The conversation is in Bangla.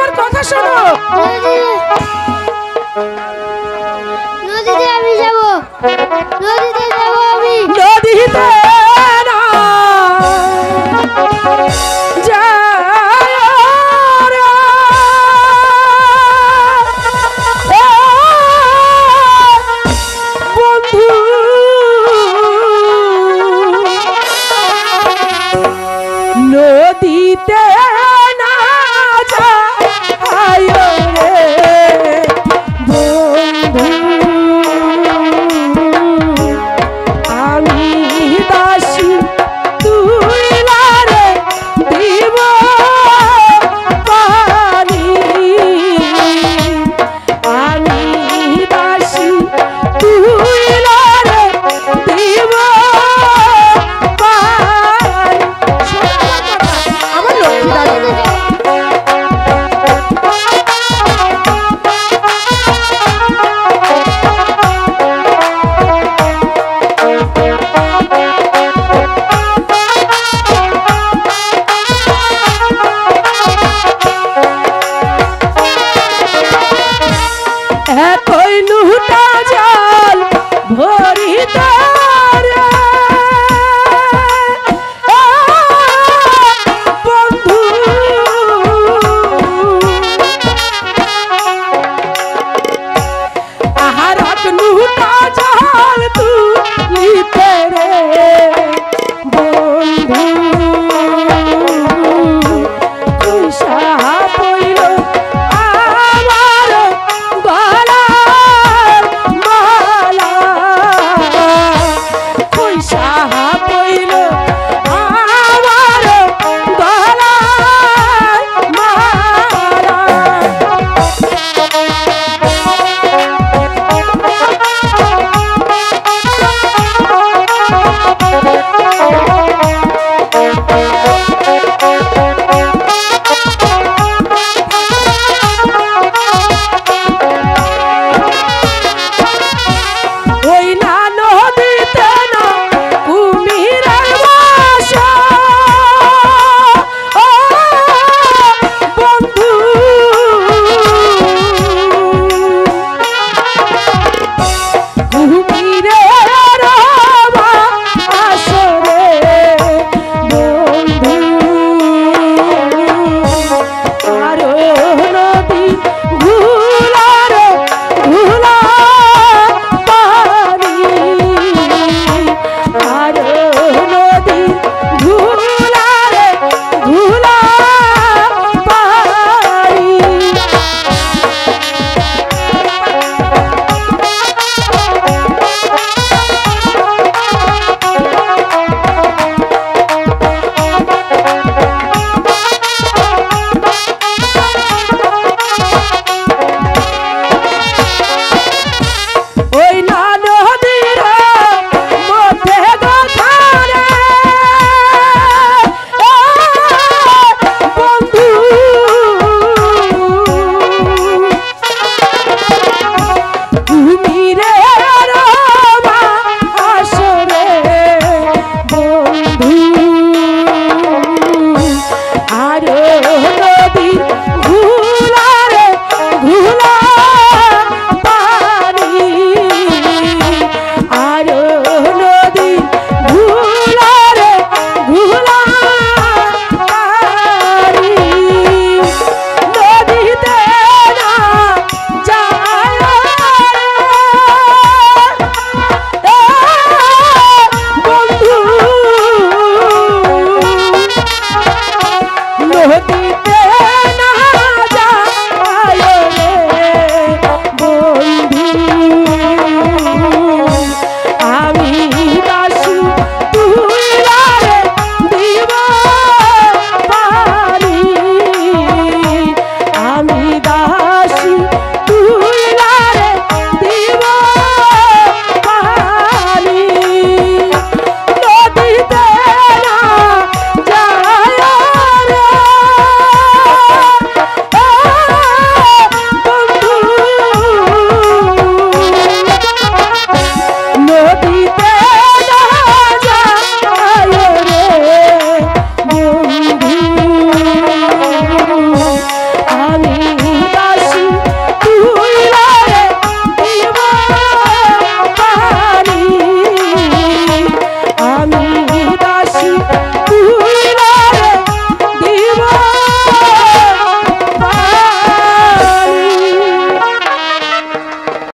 আমার কথা শোনো। নদীতে আমি যাব, নদীতে যাব আমি। নদীতে না বন্ধু, নদীতে না যায় রে বন্ধু, আমি দাসী তুই লারে দিব পানি, আমি দাসী তুই লারে দিব পানি। আমার লক্ষ্মী দাদা একই লুটা জল ভরিতে রে বন্ধু, আহার এক লুটা জল তুলিতে রে বন্ধু, কুশা পইল আমার গলার মালা, কুশা পইল আমার গলার মালা। ওই না নদীতে না কুমিরের বাসা, ও বন্ধু, কুমিরের বাসা রে বন্ধু, আরো নদী